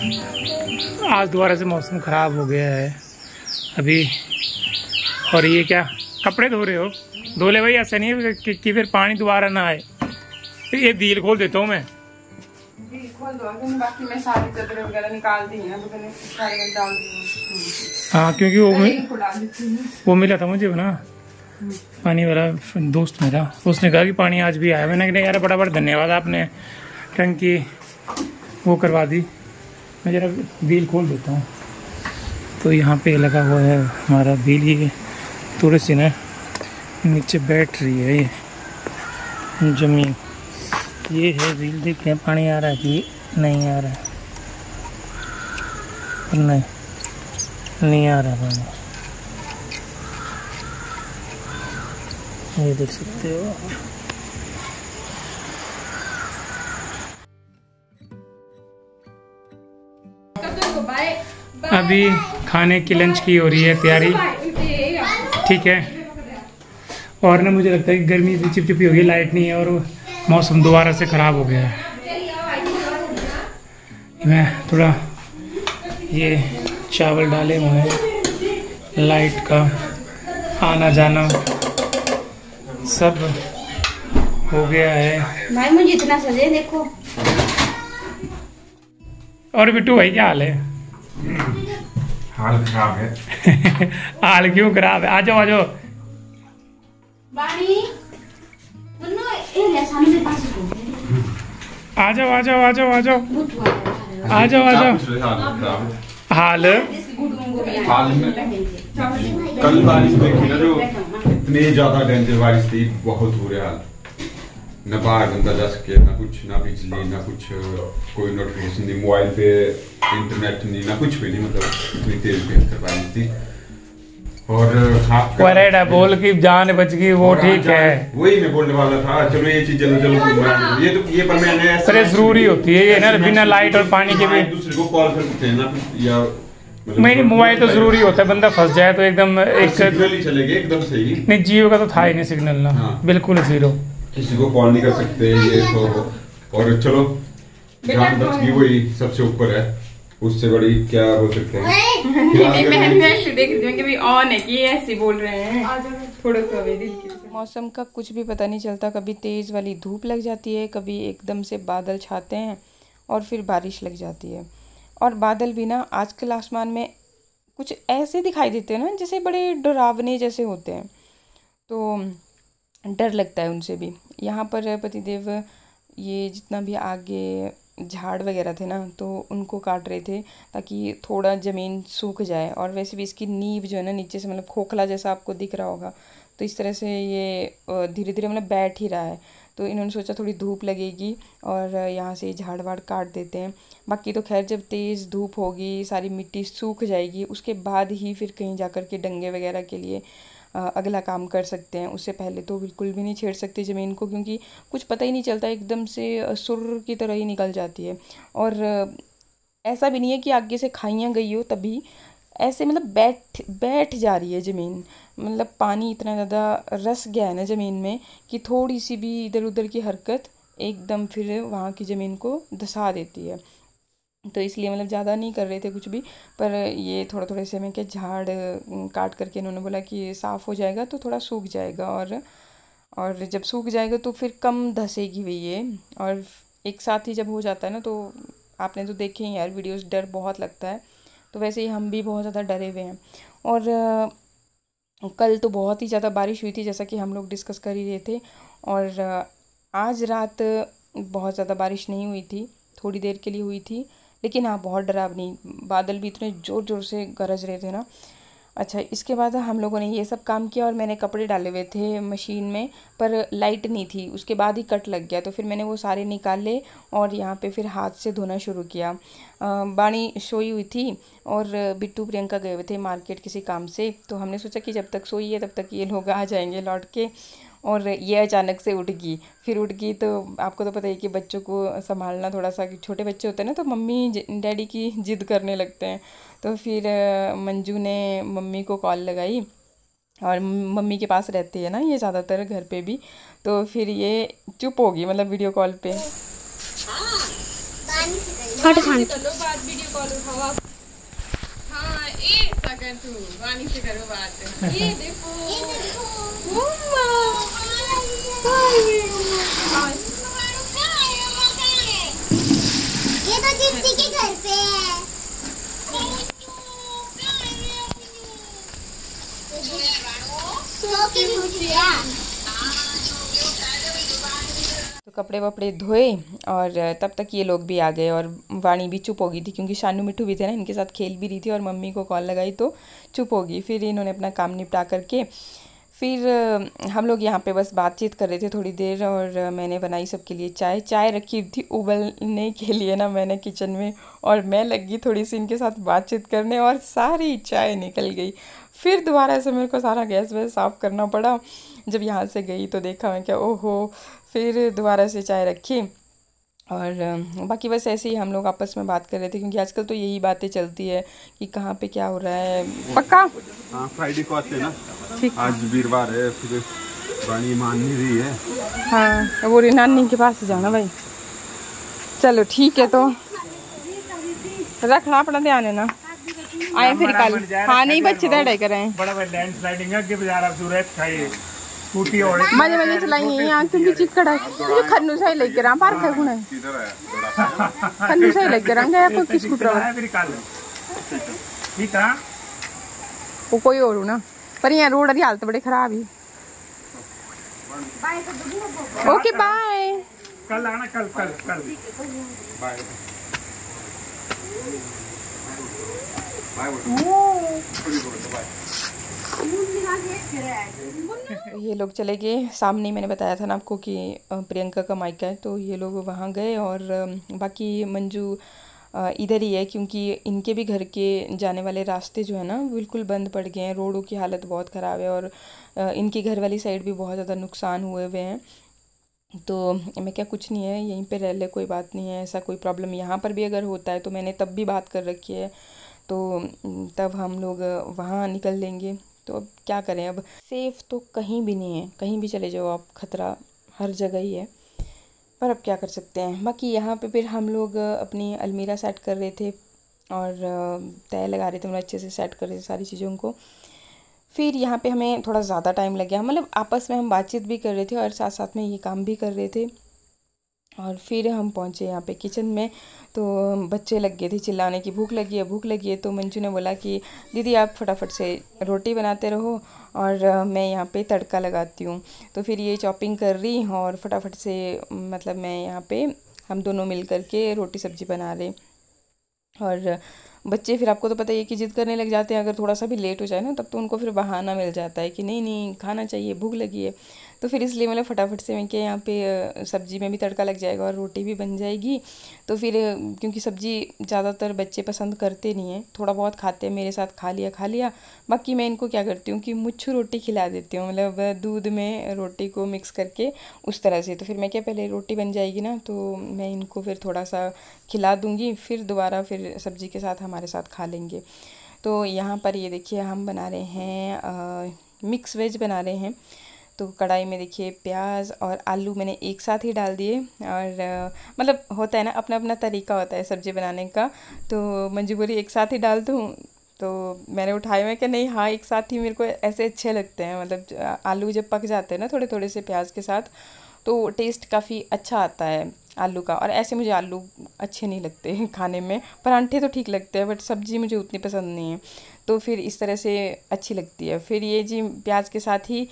आज दोबारा से मौसम ख़राब हो गया है अभी। और ये क्या कपड़े धो रहे हो? धो ले भाई, ऐसा नहीं है कि फिर पानी दोबारा ना आए। ये व्हील खोल देता हूँ मैं। खोल दो, बाकी मैं सारी चादरें वगैरह निकाल दी हैं, सारे डाल दी। हाँ, क्योंकि वो मिला था मुझे ना पानी वाला दोस्त मेरा, उसने कहा कि पानी आज भी आया। मैंने कहा यार बड़ा बड़ा धन्यवाद, आपने टंकी वो करवा दी। मैं जरा व्हील खोल देता हूँ। तो यहाँ पे लगा हुआ है हमारा व्हील। ये थोड़ी सी ना नीचे बैठ रही है ये जमीन। ये है व्हील, देखते हैं पानी आ रहा है कि नहीं आ रहा है। नहीं आ रहा पानी, ये देख सकते हो। अभी खाने की लंच की हो रही है तैयारी, ठीक है। और ना मुझे लगता है कि गर्मी भी चिपचिपी हो गई, लाइट नहीं है और मौसम दोबारा से ख़राब हो गया है। मैं थोड़ा ये चावल डाले हुए हैं, लाइट का आना जाना सब हो गया है। भाई मुझे इतना सजे देखो। और बिट्टू भाई क्या हाल है? हाल खराब है। हाल क्यों खराब है? आ जाओ आ जाओ। आ जाओ आ जाओ आ जाओ आ जाओ आ जाओ आ जाओ। हाल में कल बारिश देखी ना, जो इतनी ज्यादा डेंजर बारिश थी, बहुत बुरे हाल। न बाहर बंदा जा सके, ना कुछ, ना बिजली, ना कुछ, कोई नोटिफिकेशन नहीं, मोबाइल पे इंटरनेट नहीं, ना कुछ भी नहीं। मतलब इतनी तेज भयंकर बारिश थी। और बोल की जान बच गई, वो ठीक है। वही मैं बोलने वाला था। चलो ये चीज चलो ये पर मैंने अरे जरूरी होती है ये ना, बिना लाइट और पानी के भी दूसरे को कॉल कर सकते हैं ना, या नहीं मोबाइल तो जरूरी होता है। बंदा फंस जाए तो एकदम एक सिग्नल ही चलेगा एकदम सही। नहीं, जियो का तो था ही नहीं सिग्नल ना। हाँ। बिल्कुल जीरो, किसी को कॉल नहीं कर सकते ये तो। और चलो जान बच गई, वही सबसे ऊपर है। उससे बड़ी क्या बोल सकते हैं। मैं ऐसे देख रही हूँ कि भाई ऑन है कि ऐसे बोल रहे हैं। थोड़ा सा मौसम का कुछ भी पता नहीं चलता, कभी तेज वाली धूप लग जाती है, कभी एकदम से बादल छाते हैं और फिर बारिश लग जाती है। और बादल भी ना आजकल आसमान में कुछ ऐसे दिखाई देते हैं ना, जैसे बड़े डरावने जैसे होते हैं, तो डर लगता है उनसे भी। यहाँ पर पतिदेव ये जितना भी आगे झाड़ वगैरह थे ना, तो उनको काट रहे थे ताकि थोड़ा ज़मीन सूख जाए। और वैसे भी इसकी नींव जो है ना नीचे से मतलब खोखला जैसा आपको दिख रहा होगा, तो इस तरह से ये धीरे धीरे मतलब बैठ ही रहा है। तो इन्होंने सोचा थोड़ी धूप लगेगी और यहाँ से झाड़ वाड़ काट देते हैं। बाकी तो खैर जब तेज़ धूप होगी, सारी मिट्टी सूख जाएगी, उसके बाद ही फिर कहीं जाकर के डंगे वगैरह के लिए अगला काम कर सकते हैं। उससे पहले तो बिल्कुल भी नहीं छेड़ सकते ज़मीन को, क्योंकि कुछ पता ही नहीं चलता, एकदम से सुर की तरह ही निकल जाती है। और ऐसा भी नहीं है कि आगे से खाइयाँ गई हो, तभी ऐसे मतलब बैठ जा रही है ज़मीन। मतलब पानी इतना ज़्यादा रस गया है ना ज़मीन में कि थोड़ी सी भी इधर उधर की हरकत एकदम फिर वहाँ की ज़मीन को धंसा देती है। तो इसलिए मतलब ज़्यादा नहीं कर रहे थे कुछ भी, पर ये थोड़ा थोड़े से में क्या झाड़ काट करके इन्होंने बोला कि साफ़ हो जाएगा तो थोड़ा सूख जाएगा। और जब सूख जाएगा तो फिर कम धंसेगी भी ये। और एक साथ ही जब हो जाता है ना, तो आपने तो देखे ही यार वीडियोस, डर बहुत लगता है। तो वैसे ही हम भी बहुत ज़्यादा डरे हुए हैं। और कल तो बहुत ही ज़्यादा बारिश हुई थी, जैसा कि हम लोग डिस्कस कर ही रहे थे। और आज रात बहुत ज़्यादा बारिश नहीं हुई थी, थोड़ी देर के लिए हुई थी, लेकिन हाँ बहुत डरावनी। बादल भी इतने ज़ोर ज़ोर से गरज रहे थे ना। अच्छा, इसके बाद हम लोगों ने ये सब काम किया और मैंने कपड़े डाले हुए थे मशीन में, पर लाइट नहीं थी। उसके बाद ही कट लग गया, तो फिर मैंने वो सारे निकाले और यहाँ पे फिर हाथ से धोना शुरू किया। बाणी सोई हुई थी और बिट्टू प्रियंका गए हुए थे मार्केट किसी काम से। तो हमने सोचा कि जब तक सोई है तब तक ये लोग आ जाएंगे लौट के। और ये अचानक से उठ गई। तो आपको तो पता ही कि बच्चों को संभालना थोड़ा सा, छोटे बच्चे होते हैं ना, तो मम्मी डैडी की जिद करने लगते हैं। तो फिर मंजू ने मम्मी को कॉल लगाई, और मम्मी के पास रहती है ना ये ज़्यादातर घर पे भी। तो फिर ये चुप होगी मतलब वीडियो कॉल पे। फट शांति चलो बात वीडियो कॉल उठाओ आप। हाँ ऐसा कर तू वाणी से करो बात। ये देखो मम्मा ये तो दीदी के घर पे है। तो कपड़े वपड़े धोए और तब तक ये लोग भी आ गए और वाणी भी चुप हो गई थी क्योंकि शानू मिट्टू भी थे ना, इनके साथ खेल भी रही थी और मम्मी को कॉल लगाई तो चुप हो गई। फिर इन्होंने अपना काम निपटा करके फिर हम लोग यहाँ पे बस बातचीत कर रहे थे थोड़ी देर और मैंने बनाई सबके लिए चाय रखी थी उबलने के लिए ना मैंने किचन में, और मैं लगी थोड़ी सी इनके साथ बातचीत करने और सारी चाय निकल गई। फिर दोबारा से मेरे को सारा गैस वैस साफ़ करना पड़ा। जब यहाँ से गई तो देखा मैं क्या ओहो, फिर दोबारा से चाय रखी और बाकी बस ऐसे ही हम लोग आपस में बात कर रहे थे क्योंकि आजकल तो यही बातें चलती है कि कहाँ पे क्या हो रहा है। पक्का हाँ फ्राइडे को आते हैं ना, आज वीरवार है, फिर वाणी मान नहीं रही है। हाँ वो नानी के पास जाना भाई। चलो ठीक है तो रखना अपना ध्यान है ना, आए फिर कल। हाँ नहीं बच्चे दौड़ाई कर रहे हैं, बड़ा लैंड स्लाइडिंग है कि बाजार आप सूरज खाइए स्कूटी और मजे मजे चलाएंगे यहाँ क्योंकि चिक्कड़ है। ये खन्नू सही लेके रहा पार्क है गुना खन्नू सही लेके रहा गया कोई किस स्कूटर ठीक है वो कोई और ना, पर यहाँ रोड की हालत बड़ी खराब है। ओके बाय, कल आना, कल बाय। ये लोग चले गए सामने, मैंने बताया था ना आपको कि प्रियंका का मायका है, तो ये लोग वहाँ गए और बाकी मंजू इधर ही है क्योंकि इनके भी घर के जाने वाले रास्ते जो है ना बिल्कुल बंद पड़ गए हैं, रोडों की हालत बहुत ख़राब है और इनकी घर वाली साइड भी बहुत ज़्यादा नुकसान हुए हुए हैं। तो मैं क्या कुछ नहीं है, यहीं पे रह ले, कोई बात नहीं है, ऐसा कोई प्रॉब्लम यहाँ पर भी अगर होता है तो मैंने तब भी बात कर रखी है, तो तब हम लोग वहाँ निकल लेंगे। तो अब क्या करें, अब सेफ़ तो कहीं भी नहीं है, कहीं भी चले जाओ आप, ख़तरा हर जगह ही है, पर अब क्या कर सकते हैं। बाकी यहाँ पे फिर हम लोग अपनी अलमीरा सेट कर रहे थे और तय लगा रहे थे, मतलब अच्छे से सेट कर रहे थे सारी चीज़ों को। फिर यहाँ पे हमें थोड़ा ज़्यादा टाइम लग गया, मतलब आपस में हम बातचीत भी कर रहे थे और साथ साथ में ये काम भी कर रहे थे। और फिर हम पहुँचे यहाँ पे किचन में, तो बच्चे लग गए थे चिल्लाने की भूख लगी है। तो मंजू ने बोला कि दीदी आप फटाफट से रोटी बनाते रहो और मैं यहाँ पे तड़का लगाती हूँ। तो फिर ये चॉपिंग कर रही और फटाफट से मतलब मैं यहाँ पे हम दोनों मिल कर के रोटी सब्ज़ी बना रहे। और बच्चे फिर आपको तो पता ही है कि जिद करने लग जाते हैं, अगर थोड़ा सा भी लेट हो जाए ना तब तो उनको फिर बहाना मिल जाता है कि नहीं खाना चाहिए, भूख लगी है। तो फिर इसलिए मतलब फटाफट से मैं क्या यहाँ पे सब्ज़ी में भी तड़का लग जाएगा और रोटी भी बन जाएगी। तो फिर क्योंकि सब्ज़ी ज़्यादातर बच्चे पसंद करते नहीं हैं, थोड़ा बहुत खाते हैं, मेरे साथ खा लिया। बाकी मैं इनको क्या करती हूँ कि मुच्छू रोटी खिला देती हूँ, मतलब दूध में रोटी को मिक्स करके उस तरह से। तो फिर मैं क्या पहले रोटी बन जाएगी ना तो मैं इनको फिर थोड़ा सा खिला दूँगी, फिर दोबारा फिर सब्ज़ी के साथ हमारे साथ खा लेंगे। तो यहाँ पर ये देखिए हम बना रहे हैं मिक्स वेज बना रहे हैं। तो कढ़ाई में देखिए प्याज और आलू मैंने एक साथ ही डाल दिए और मतलब होता है ना अपना अपना तरीका होता है सब्ज़ी बनाने का। तो मंजू बोली एक साथ ही डाल दूँ, तो मैंने उठाए, मैं कि नहीं हाँ एक साथ ही मेरे को ऐसे अच्छे लगते हैं, मतलब आलू जब पक जाते हैं ना थोड़े थोड़े से प्याज के साथ तो टेस्ट काफ़ी अच्छा आता है आलू का। और ऐसे मुझे आलू अच्छे नहीं लगते हैं खाने में, परांठे तो ठीक लगते हैं बट सब्ज़ी मुझे उतनी पसंद नहीं है, तो फिर इस तरह से अच्छी लगती है। फिर ये जी प्याज के साथ ही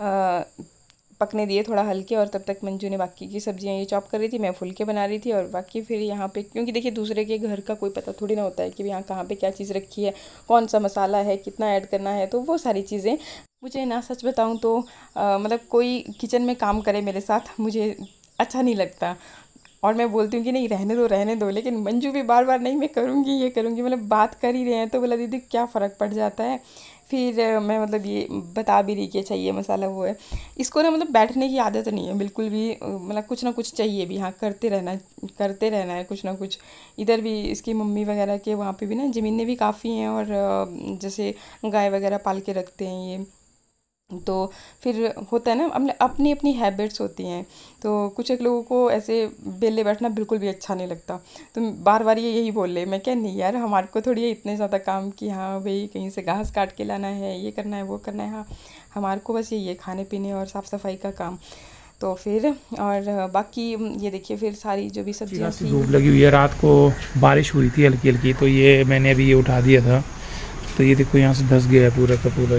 पकने दिए थोड़ा हल्के, और तब तक मंजू ने बाकी की सब्जियां ये चॉप कर रही थी, मैं फुलके बना रही थी। और बाकी फिर यहाँ पे क्योंकि देखिए दूसरे के घर का कोई पता थोड़ी ना होता है कि यहाँ कहाँ पे क्या चीज़ रखी है, कौन सा मसाला है, कितना ऐड करना है, तो वो सारी चीज़ें मुझे ना सच बताऊँ तो मतलब कोई किचन में काम करे मेरे साथ मुझे अच्छा नहीं लगता। और मैं बोलती हूँ कि नहीं रहने दो, लेकिन मंजू भी बार बार नहीं मैं करूँगी ये करूँगी, मतलब बात कर ही रहे हैं तो बोला दीदी क्या फ़र्क पड़ जाता है। फिर मैं मतलब ये बता भी रही कि अच्छा ये मसाला वो है। इसको ना मतलब बैठने की आदत नहीं है बिल्कुल भी, मतलब कुछ ना कुछ चाहिए भी, हाँ करते रहना है कुछ ना कुछ। इधर भी इसकी मम्मी वगैरह के वहाँ पे भी ना ज़मीनें भी काफ़ी हैं और जैसे गाय वगैरह पाल के रखते हैं ये, तो फिर होता है ना, अपनी अपनी हैबिट्स होती हैं। तो कुछ एक लोगों को ऐसे बेले बैठना बिल्कुल भी अच्छा नहीं लगता। तो बार बार ये यही बोल रहे, मैं क्या नहीं यार, हमारे को थोड़ी इतने ज़्यादा काम कि हाँ भाई कहीं से घास काट के लाना है, ये करना है, वो करना है। हाँ, हमारे को बस ये खाने पीने और साफ़ सफाई का काम। तो फिर और बाकी ये देखिए फिर सारी जो भी सब्जियाँ थी। धूप लगी हुई है, रात को बारिश हुई थी हल्की हल्की, तो ये मैंने अभी ये उठा दिया था। तो ये देखो यहाँ से धंस गया है पूरा का पूरा।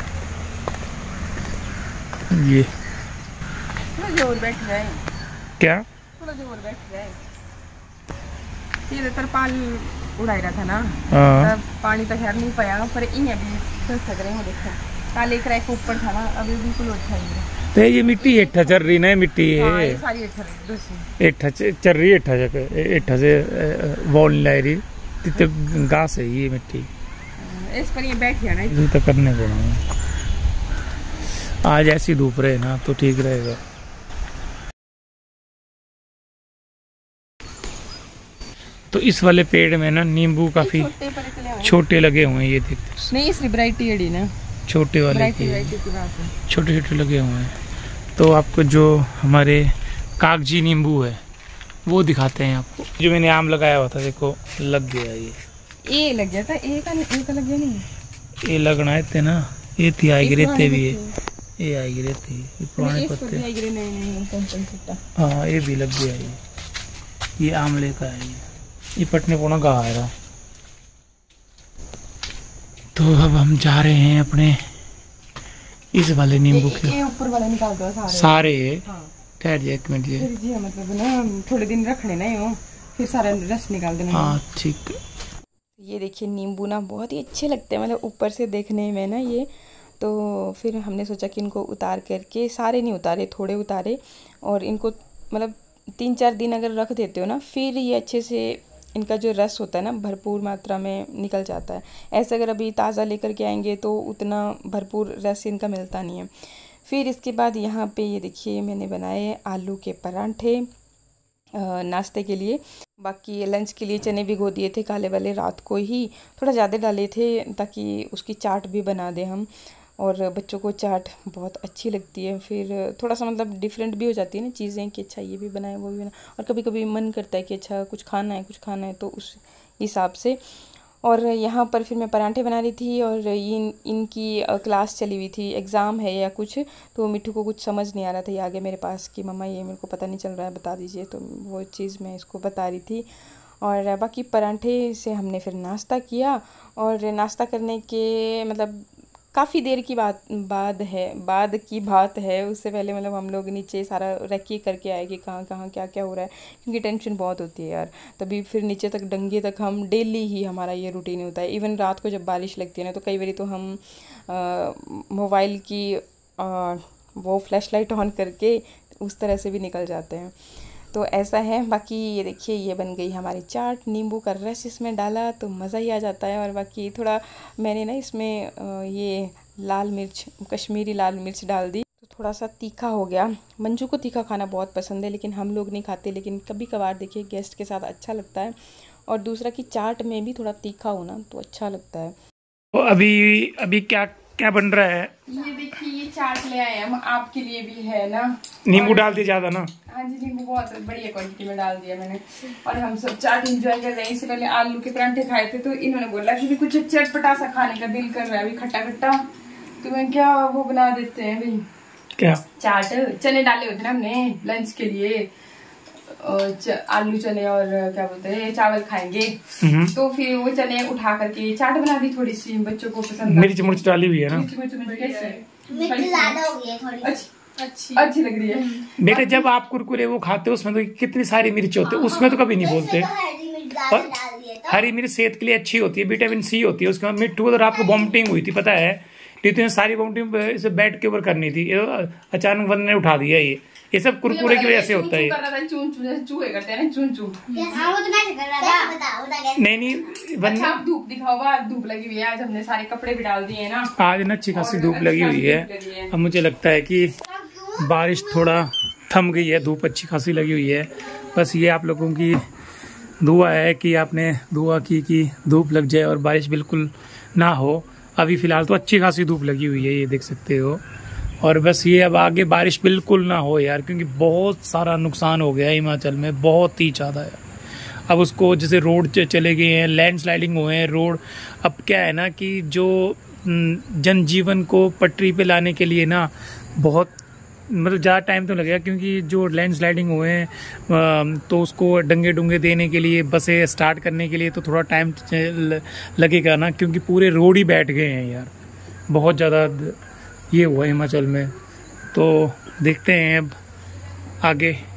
ये थोड़ा जोर बैठ रहा है, क्या थोड़ा जोर बैठ रहा है। ये तरपाल उड़ाई रहा था ना, तब पानी तो खैर नहीं पाया, पर इन अभी धंस सक रहे हो। देखो काले एक रैक ऊपर था ना, अभी बिल्कुल उठा ही। तो ये मिट्टी एठा चल रही ना, मिट्टी हाँ, है ये सारी एठा चल रही है, एठा से वॉल लाई रही तो घास है ये मिट्टी। इस पर ये बैठ गया ना, ये तो करने को आज ऐसी धूप रहे ना तो ठीक रहेगा। तो इस वाले पेड़ में ना नींबू काफी छोटे लगे हुए हैं, ये देखते नहीं इसकी वैरायटी है ना, छोटे वाले की बात है, छोटे छोटे लगे हुए हैं। तो आपको जो हमारे कागजी नींबू है वो दिखाते हैं आपको। जो मैंने आम लगाया हुआ था देखो लग गया, ये लग गया था, एक लग गया नहीं, ये लगना है ना, ये थी आएगी रहते भी है, ये आएगी रहती है पुराने पत्ते। हाँ ये भी लग गया, ये आमले का है, ये पटने पोना का आएगा। तो अब हम जा रहे हैं अपने इस वाले नींबू के ऊपर वाले निकाल दो सारे। ठहर जाए एक मिनट, ये मतलब ना थोड़े दिन रख लेना है, फिर सारा रस निकाल देना। हाँ ठीक। ये देखिए नींबू ना बहुत ही अच्छे लगते हैं, मतलब ऊपर से देखने में ना ये। तो फिर हमने सोचा कि इनको उतार करके, सारे नहीं उतारे, थोड़े उतारे, और इनको मतलब 3-4 दिन अगर रख देते हो ना, फिर ये अच्छे से इनका जो रस होता है ना भरपूर मात्रा में निकल जाता है। ऐसे अगर अभी ताज़ा लेकर के आएंगे तो उतना भरपूर रस इनका मिलता नहीं है। फिर इसके बाद यहाँ पे ये देखिए मैंने बनाए आलू के परांठे नाश्ते के लिए। बाकी लंच के लिए चने भिगो दिए थे काले वाले, रात को ही थोड़ा ज़्यादा डाले थे ताकि उसकी चाट भी बना दें हम। और बच्चों को चाट बहुत अच्छी लगती है, फिर थोड़ा सा मतलब डिफरेंट भी हो जाती है ना चीज़ें कि अच्छा ये भी बनाए वो भी बनाए, और कभी कभी मन करता है कि अच्छा कुछ खाना है, तो उस हिसाब से। और यहाँ पर फिर मैं पराठे बना रही थी, और इनकी क्लास चली हुई थी, एग्ज़ाम है या कुछ, तो मिट्टू को कुछ समझ नहीं आ रहा था, ये आ गया मेरे पास कि मम्मा ये मेरे को पता नहीं चल रहा है, बता दीजिए। तो वो चीज़ मैं इसको बता रही थी। और बाकी पराठे से हमने फिर नाश्ता किया, और नाश्ता करने के मतलब काफ़ी देर की बाद की बात है। उससे पहले मतलब हम लोग नीचे सारा रेकी करके आए कि कहाँ क्या क्या हो रहा है, क्योंकि टेंशन बहुत होती है यार। तभी फिर नीचे तक डंगे तक हम डेली ही हमारा ये रूटीन होता है। इवन रात को जब बारिश लगती है ना, तो कई बार तो हम मोबाइल की वो फ्लैश लाइट ऑन करके उस तरह से भी निकल जाते हैं। तो ऐसा है। बाकी ये देखिए ये बन गई हमारी चाट, नींबू का रस इसमें डाला तो मज़ा ही आ जाता है। और बाकी थोड़ा मैंने ना इसमें ये लाल मिर्च, कश्मीरी लाल मिर्च डाल दी, तो थोड़ा सा तीखा हो गया। मंजू को तीखा खाना बहुत पसंद है, लेकिन हम लोग नहीं खाते, लेकिन कभी कभार देखिए गेस्ट के साथ अच्छा लगता है। और दूसरा कि चाट में भी थोड़ा तीखा हो ना तो अच्छा लगता है। तो अभी क्या बन रहा है? ये देखिए ये चाट ले आए हम, आपके लिए भी है ना। नींबू डाल दिया ज्यादा ना? हाँ जी, नींबू बहुत बढ़िया क्वांटिटी में डाल दिया मैंने। और हम सब चाट एंजॉय कर रहे हैं। इससे पहले आलू के परांठे खाए थे, तो इन्होंने बोला कि भी कुछ चटपटा सा खाने का दिल कर रहा है, अभी खट्टा खट्टा, तो मैं क्या वो बना देते हैं भाई, क्या चाट। चने डाले होते ना हमने लंच के लिए, आलू चने और क्या बोलते हैं चावल खाएंगे, तो फिर वो चने उठा करके चाट बना दी थोड़ी सी, बच्चों को पसंद। मिर्च डाली हुई है ना? मिर्च ज्यादा हो गई है थोड़ी, अच्छी लग रही है बेटा। जब आप कुरकुरे वो खाते हो उसमें तो कितनी सारी मिर्च होती है, उसमें तो कभी नहीं बोलते। और हरी मिर्च सेहत के लिए अच्छी होती है, विटामिन सी होती है उसका। मिट्टू को तो रात को वॉमिटिंग हुई थी, पता है? इतनी सारी वॉमिटिंग इसे बेड के ऊपर करनी थी, अचानक बंद ने उठा दिया। ये सब कुरकुरे की वजह से होता है। चूहे करते हैं ना, चूं। नहीं अच्छा, धूप दिखाओ, धूप लगी हुई है। आज हमने सारे कपड़े भी डाल दिए ना, आज ना अच्छी खासी धूप लगी हुई है। अब मुझे लगता है कि बारिश थोड़ा थम गई है, धूप अच्छी खासी लगी हुई है। बस ये आप लोगों की दुआ है कि आपने दुआ की कि धूप लग जाए और बारिश बिल्कुल ना हो। अभी फ़िलहाल तो अच्छी खासी धूप लगी हुई है, ये देख सकते हो। और बस ये अब आगे बारिश बिल्कुल ना हो यार, क्योंकि बहुत सारा नुकसान हो गया है हिमाचल में, बहुत ही ज़्यादा यार। अब उसको जैसे रोड चले गए हैं, लैंडस्लाइडिंग हुए हैं रोड। अब क्या है ना कि जो जनजीवन को पटरी पे लाने के लिए ना बहुत मतलब ज़्यादा टाइम तो लगेगा, क्योंकि जो लैंडस्लाइडिंग हुए हैं तो उसको डंगे डुंगे देने के लिए, बसें स्टार्ट करने के लिए तो थोड़ा टाइम लगेगा ना, क्योंकि पूरे रोड ही बैठ गए हैं यार। बहुत ज़्यादा ये हुआ हिमाचल में। तो देखते हैं अब आगे